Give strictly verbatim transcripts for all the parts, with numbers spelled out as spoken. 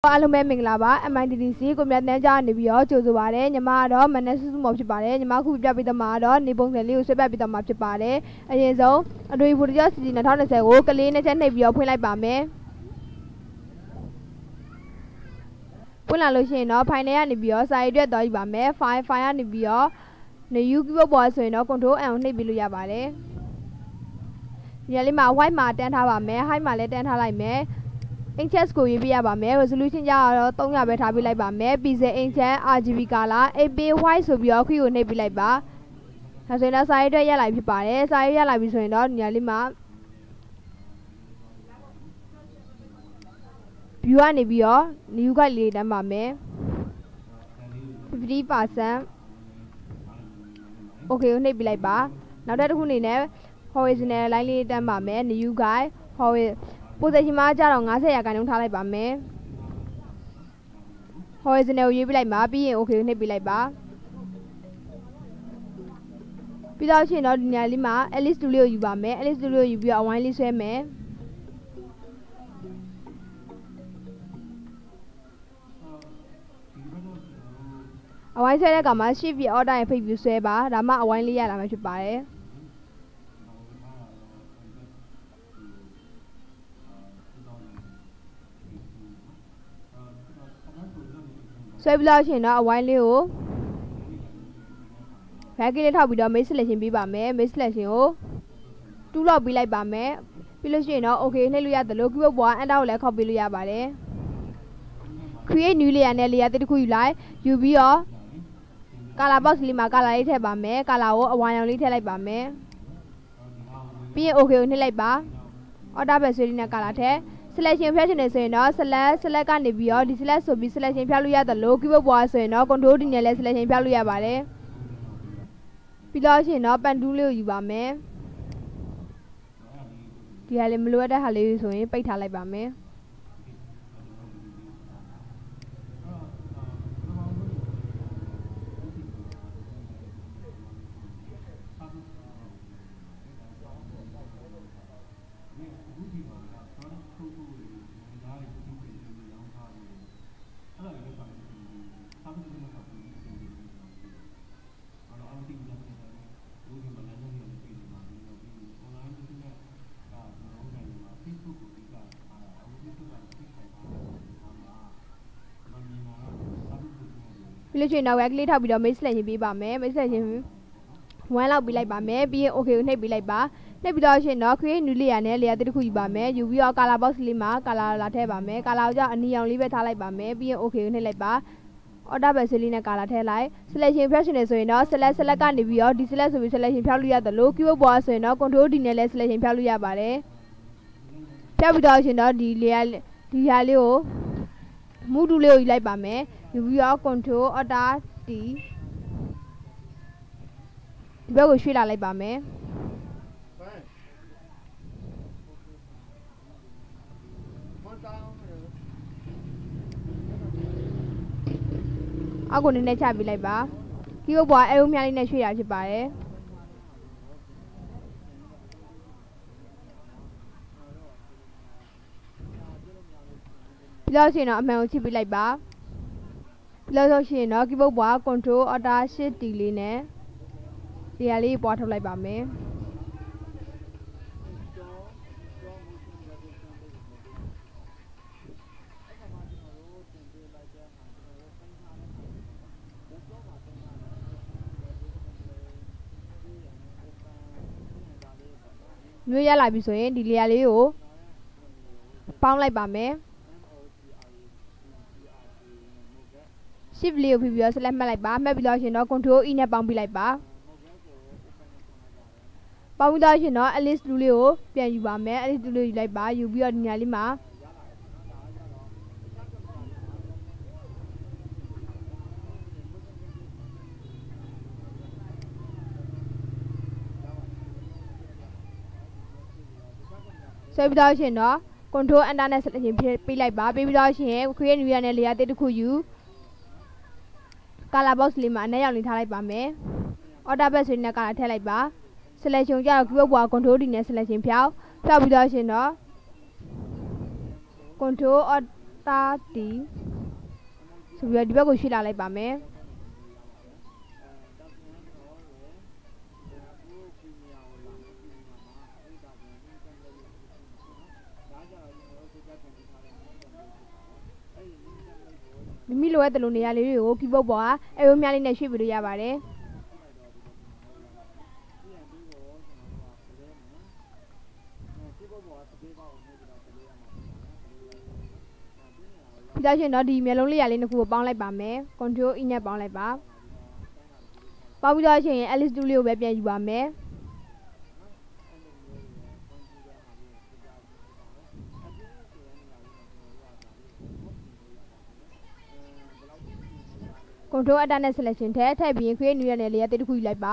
အားလုံးပဲမင်္ဂလာပါ M I T D C ကိုမြတ်တန်းကြားနေပြီးတော့ကြိုဆိုပါရစေညီမကတော့မနက်စုစုမောဖြစ်ပါတယ်ညီမခုပြပေးတဲ့မှာတော့နေပုံစံလေးကိုဆွဲပြပေးတဲ့မှာဖြစ်ပါတယ်အရင်ဆုံးအတွေ့အကြုံကြောစီစီtwenty twentyကိုကလေးနဲ့ချက်နှိပ်ပြီးတော့ဖွင့်လိုက်ပါမယ်ဖွင့်လာလို့ရှိရင်တော့ file ထဲကနေပြီးတော့စာရေးအတွက်သွားယူပါမယ် file file ကနေပြီးတော့ new keyboard ပေါ်ဆိုရင်တော့ control N ကိုနှိပ်ပြီးလို့ရပါတယ်ဒီလေးမှာ white မှာတန်းထားပါမယ် high မှာလည်းတန်းထားလိုက်မယ်inches ကိုရေးပြရပါမယ် resolution ကြတော့three hundredပဲထားပြလိုက်ပါမယ် pixel inches R G B color eight bit white ဆိုပြီးတော့ခွေကိုနှိပ်ပြလိုက်ပါဒါဆိုရင်တော့စာရေးအတွက်ရလာဖြစ်ပါတယ်စာရေးရလာပြီဆိုရင်တော့ဒီလေးမှာ view ကနေပြီးတော့ new ကလေးတန်းပါမယ် fifty percent okay ကိုနှိပ်ပြလိုက်ပါနောက်တစ်ခုအနေနဲ့ horizontal line လေးတန်းပါမယ် new guide horizontal position မှာကြတော့fiftyရာခိုင်နှုန်းထားလိုက်ပါမယ် horizontal ကိုရွေးပြလိုက်ပါပြီးရင် okay ကိုနှိပ်ပြလိုက်ပါပြီးတော့ရှင်တော့ဒီနေရာလေးမှာ Alice Studio ကိုယူပါမယ် Alice Studio ကိုယူပြီးတော့အဝိုင်းလေးဆွဲမယ်အဝိုင်းဆွဲတဲ့အခါမှာ shift ပြီး order နဲ့ဖိတ်ပြီးဆွဲပါဒါမှအဝိုင်းလေးရလာမှာဖြစ်ပါတယ်ဆွဲပြီးတော့ရှင်တော့အဝိုင်းလေးကို back လေးထောက်ပြီးတော့ main selection ပေးပါမယ် main selection ကိုtwoလောက်ပေးလိုက်ပါမယ်ပြီးလို့ရှိရင်တော့ okay နှိပ်လို့ရတယ်လို့ keyboard ပေါ်က enter ကိုလည်းခောက်ပေးလို့ရပါတယ် create new layer နဲ့ layer တစ်ခုယူလိုက်ယူပြီးတော့ color box လေးမှာ color လေးထည့်ပါမယ် color ကိုအဝါရောင်လေးထည့်လိုက်ပါမယ်ပြီးရင် okay ကိုနှိပ်လိုက်ပါ order ပဲဆွဲလေးနဲ့ color ထည့်selection ဖျက်ချင်တယ်ဆိုရင်တော့ select select ကနေပြီးတော့ဒီ select ဆိုပြီး selection ဖျက်လို့ရတယ်လို့ keyboard ပေါ်ဆိုရင်တော့ control D နဲ့လည်း selection ဖျက်လို့ရပါတယ်ပြီးတော့ရှင်တော့ pen tool လေးကိုယူပါမယ်ဒီဟာလေးမလိုအပ်တဲ့ဟာလေးဆိုရင်ပိတ်ထားလိုက်ပါမယ်ပြီးလို့ရှိရင်တော့ web လေးထောက်ပြီးတော့ main selection ပေးပါမယ် main selection one လောက်ပေးလိုက်ပါမယ်ပြီးရင် okay ကိုနှိပ်ပေးလိုက်ပါနှိပ်ပြီးတော့ရှင်တော့ create new layer နဲ့ layer တစ်ခုယူပါမယ်ယူပြီးတော့ color box လေးမှာ color လာထည့်ပါမယ် color ကိုကြောင့်အနီရောင်လေးပဲထားလိုက်ပါမယ်ပြီးရင် okay ကိုနှိပ်လိုက်ပါ order ပဲဆွဲလေးနဲ့ color ထည့်လိုက် selection ဖျက်ရှင်နေဆိုရင်တော့ select select ကနေပြီးတော့ ဒီ select ဆိုပြီး selection ဖျောက်လို့ရတယ်လို့ keyboard ပေါ်ဆိုရင်တော့ control D နဲ့လည်း selection ဖျောက်လို့ရပါတယ်ဖျောက်ပြီးတော့ရှင်တော့ဒီ layer ဒီဟာလေးကို move tool လေးကိုယူလိုက်ပါမယ်ယူပြီးတော့ control order D ဒီဘက်ကိုရွှေ့လာလိုက်ပါမယ်အောက်ကိုနည်းနည်းချပေးလိုက်ပါ keyboard ပေါ် arrow များလေးနဲ့ရွှေ့ရဖြစ်ပါတယ်ပြီးတော့ရှင်တော့အမှန်ကိုချိပေးလိုက်ပါပြီးတော့ရှင်တော့ keyboard ပေါ် control order shift D လေးနဲ့ဒီဟာလေးပွားထုတ်လိုက်ပါမယ်မျိုးရလာပြီဆိုရင်ဒီ layer လေးကိုပေါင်းလိုက်ပါမယ် shift လေးကိုဖိပြီးတော့ select မှတ်လိုက်ပါမှတ်ပြီးတော့ရှင်တော့ control E နဲ့ပေါင်းပြလိုက်ပါပေါင်းပြီးတော့ရှင်တော့ Alice tool လေးကိုပြန်ယူပါမယ် Alice tool လေးယူလိုက်ပါယူပြီးတော့ဒီနေရာလေးမှာဆွဲပြီးတော့ရှင်တော့ control enter နဲ့ selection ပေးလိုက်ပါပေးပြီးတော့ရှင် create new layer နဲ့ layer တစ်ခုယူ color box လေးမှာအနက်ရောင်လေးထားလိုက်ပါမယ် order ဘက်ဆွဲနဲ့ color ထည့်လိုက်ပါ selection ကြတော့ keyboard ပေါ် control D နဲ့ selection ဖြောက်ဖြောက်ပြီးတော့ရှင်တော့ control order D ဆိုပြီးတော့ဒီဘက်ကိုရွှေ့လာလိုက်ပါမယ်မိမိလိုအပ်တဲ့လိုနေရာလေးတွေကို keyboard ပေါ်က arrow များလေးနဲ့ရွှေ့ပြီးလို့ရပါတယ်ပြီးတော့ရှင်တော့ဒီမျိုးလုံးလေးရလေးနှစ်ခုကိုပေါင်းလိုက်ပါမယ် control E နဲ့ပေါင်းလိုက်ပါပေါင်းပြီးတော့ရှင် Alice တူလေးကိုပဲပြန်ယူပါမယ်control Alt နဲ့ selection ထည့်ထည့်ပြီး create new ရတဲ့လေးရတစ်ခုယူလိုက်ပါ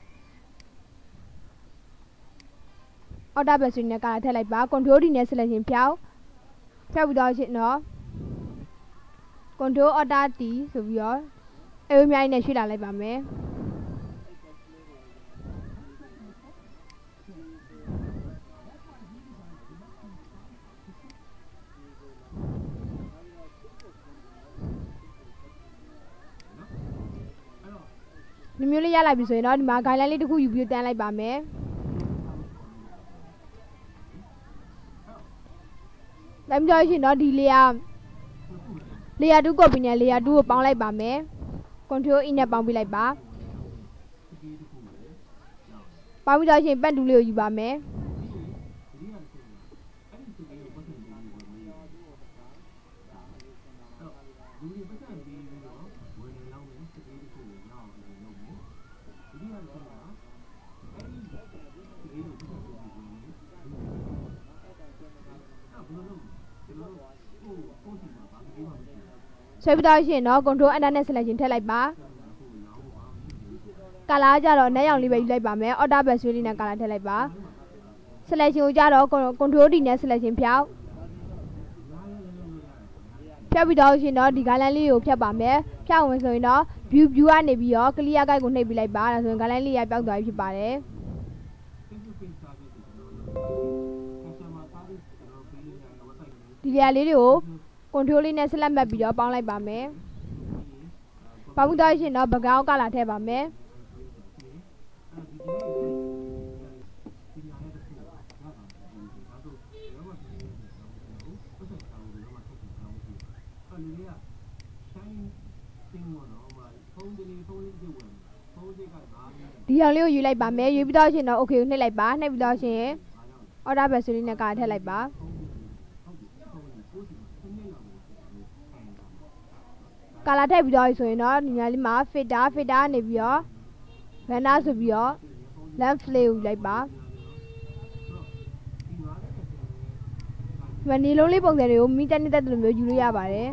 order bus နဲ့ကထည့်လိုက်ပါ control D နဲ့ selection ဖြောက်ဖြောက်ပြီးတော့ရှင်တော့ control order T ဆိုပြီးတော့ arrow များနဲ့ရွှေ့လာလိုက်ပါမယ်ဒီမျိုးလေးရလိုက်ပြီဆိုရင်တော့ဒီမှာ guideline လေးတစ်ခုယူပြီးတန်းလိုက်ပါမယ်လမ်းပြောရှင်တော့ဒီ layer layer 2 copy နဲ့ layer 2ကိုပေါင်းလိုက်ပါမယ် control E နဲ့ပေါင်းပြလိုက်ပါပေါင်းပြီးတော့ရှင်ပတ်တူလေးကိုယူပါမယ်ဆွဲပြီးတော့ရှင်တော့ control Alt နဲ့ selection ထည့်လိုက်ပါ color ကြတော့နဲ့ရောင်လေးပဲယူလိုက်ပါမယ် order bus လေးနဲ့ color ထည့်လိုက်ပါ selection ကိုကြတော့ control D နဲ့ selection ဖြောက်ဖြတ်ပြီးတော့ရှင်တော့ဒီ guideline လေးကိုဖြတ်ပါမယ်ဖြတ်ဝင်ဆိုရင်တော့ view view ကနေပြီးတော့ clear guide ကိုနှိပ်ပြီးလိုက်ပါဒါဆိုရင် guideline လေးရပြောက်သွားပြီဖြစ်ပါတယ်ဒီ layer လေးတွေကို control လေးနဲ့ select မှတ်ပြီးတော့ပေါင်းလိုက်ပါမယ်ပေါင်းပြီးတော့ရှင်တော့ background color ထည့်ပါမယ်ဒီအောင်လေးကိုယူလိုက်ပါမယ်ယူပြီးတော့ရှင်တော့ okay ကိုနှိပ်လိုက်ပါနှိပ်ပြီးတော့ရှင် order bus လေးနဲ့ color ထည့်လိုက်ပါကာလာထည့်ပြီးတော့ဆိုရင်တော့ဒီညာလေးမှာ fader fader နေပြီးတော့ banner ဆိုပြီးတော့ length လေးကိုယူလိုက်ပါဒီနေလုံးလေးပုံစံတွေကိုမိတက်နေတဲ့လိုမျိုးယူလို့ရပါတယ်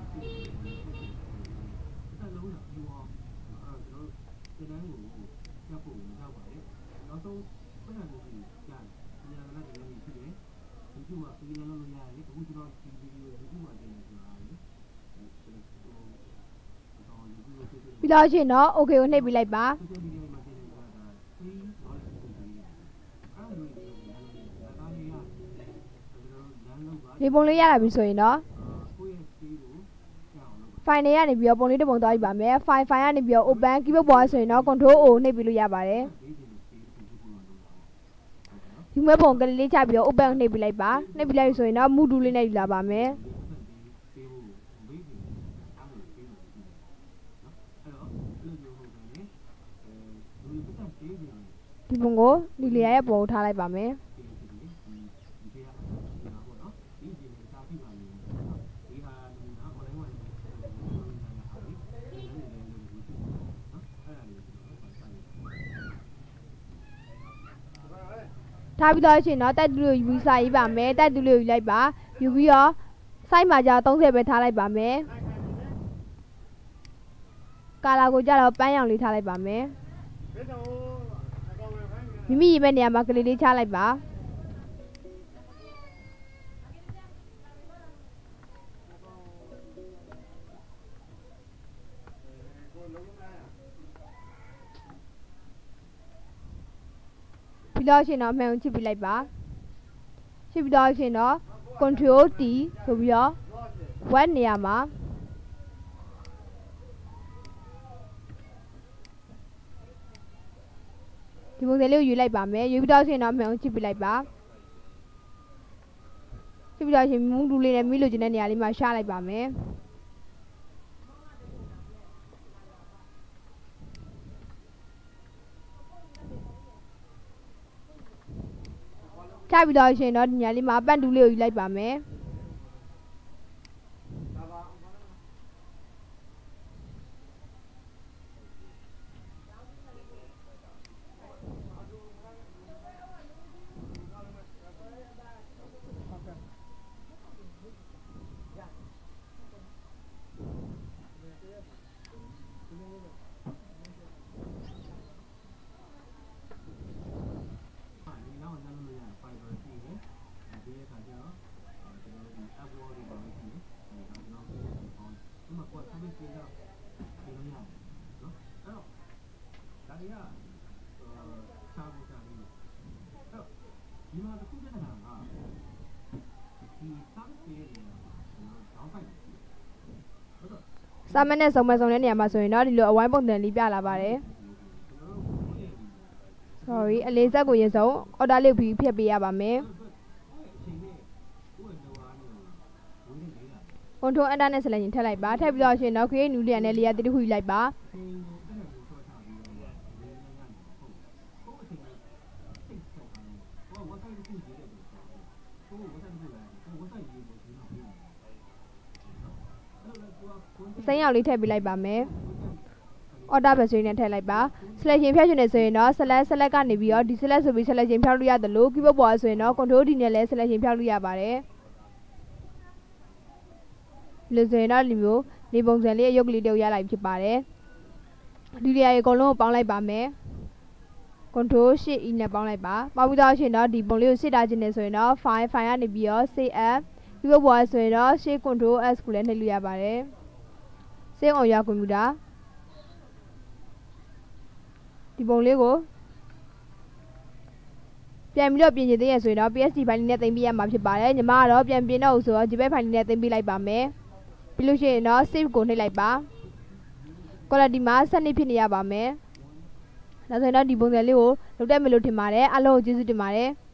ပြီးတော့ရှင်တော့ okay ကိုနှိပ်ပြီးလိုက်ပါဒီပုံလေးရလာပြီဆိုရင်တော့ file တွေကနေပြီးတော့ပုံလေးတစ်ပုံသွားပြီးပါမယ် file file ကနေပြီးတော့ open keyboard ပေါ်ဆိုရင်တော့ control O နှိပ်ပြီးလို့ရပါတယ်ဒီမဲ့ပုံကလေးလေးချပြီးတော့ open နှိပ်ပြီးလိုက်ပါနှိပ်ပြီးလိုက်ဆိုရင်တော့ move tool လေးနဲ့ယူလာပါမယ်ဒီပုံကိုဒီလေရဲ့ပုံထားလိုက်ပါမယ်ထားပြီးတော့ရှင်တော့တက်တူလေးကိုယူစားရေးပါမယ်တက်တူလေးကိုယူလိုက်ပါယူပြီးတော့ size မှာကြာသုံးဆယ်ပဲထားလိုက်ပါမယ်ကာလာကိုကြတော့ပန်းရောင်လေးထားလိုက်ပါမယ်မိမိရေးမဲ့နေရာမှာကလေးလေးချလိုက်ပါပြီးတော့ရှင်တော့အမှန်ကိုချစ်ပြီးလိုက်ပါချစ်ပြီးတော့ရှင်တော့ control T ဆိုပြီးတော့ one နေရာမှာဒီပုံစံလေးကိုယူလိုက်ပါမယ်ယူပြီးတော့ဆိုရင်တော့မှန်အောင်ကြည့်ပြလိုက်ပါကြည့်ပြီးတော့ရှင်မူးတူလေးနဲ့မိလိုချင်တဲ့နေရာလေးမှာရှာလိုက်ပါမယ်ချပြီးတော့ရှင်တော့ဒီနေရာလေးမှာပန့်တူလေးကိုယူလိုက်ပါမယ်စာမနဲ့စုံမစုံတဲ့နေရာမှာဆိုရင်တော့ဒီလိုအဝိုင်းပုံစံလေးပြလာပါတယ် sorry အလေးဆက်ကိုရင်ဆုံးအော်ဒါလေးပြီးဖြတ်ပေးရပါမယ် control enter နဲ့ဆက်လိုက်ရင်ထည့်လိုက်ပါထည့်ပြီးတော့ရှင်တော့ create new layer နဲ့ layer တစ်ခုယူလိုက်ပါစိမ်းရောက်လေးထည့်ပေးလိုက်ပါမယ် order ပဲဆိုရင်ထည့်လိုက်ပါ selection ဖြတ်ရှင်နေဆိုရင်တော့ select select ကနေပြီးတော့ဒီ select ဆိုပြီး selection ဖြောက်လို့ရတယ်လို့ keyboard ပေါ်ဆိုရင်တော့ control D နဲ့လည်း selection ဖြောက်လို့ရပါတယ်လို့ဆိုရင်တော့ဒီမျိုးဒီပုံစံလေးရုပ်ကလေးတယောက်ရလိုက်ဖြစ်ပါတယ်ဒီနေရာရေအကုန်လုံးကိုပေါင်းလိုက်ပါမယ် control shift E နဲ့ပေါင်းလိုက်ပါပေါင်းပြီးတော့ရှင်တော့ဒီပုံလေးကိုစစ်ထားခြင်းနေဆိုရင်တော့ file file ကနေပြီးတော့ save as ဒီဘက်ပေါ်ဆိုရင်တော့ shift control S ကိုလည်းနှိပ်လို့ရပါတယ် save on your computer ဒီပုံလေးကိုပြန်ပြီးတော့ပြင်ချင်သေးရဆိုရင်တော့ P S D ဖိုင်လေးနဲ့တင်ပြရမှာဖြစ်ပါတယ်ညီမကတော့ပြန်ပြင်တော့ဆိုတော့ JPEG ဖိုင်လေးနဲ့တင်ပြလိုက်ပါမယ်ပြီးလို့ရှိရင်တော့ save ကိုနှိပ်လိုက်ပါ quality မှာစနစ်ဖြစ်နေရပါမယ်ဒါဆိုရင်တော့ဒီပုံစံလေးကိုလုပ်တတ်မယ်လို့ထင်ပါတယ်အားလုံးကိုကျေးဇူးတင်ပါတယ်